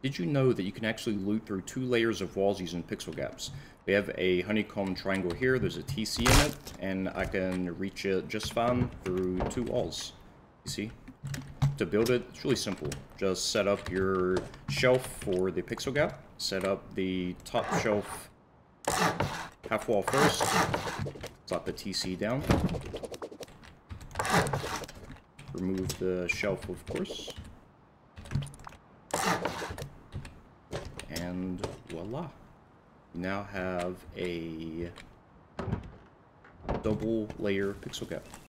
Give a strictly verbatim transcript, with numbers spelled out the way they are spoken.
Did you know that you can actually loot through two layers of walls using pixel gaps? We have a honeycomb triangle here, there's a T C in it, and I can reach it just fine through two walls. You see? To build it, it's really simple. Just set up your shelf for the pixel gap, set up the top shelf half wall first, slap the T C down, remove the shelf of course, and voila. You now have a double layer pixel gap.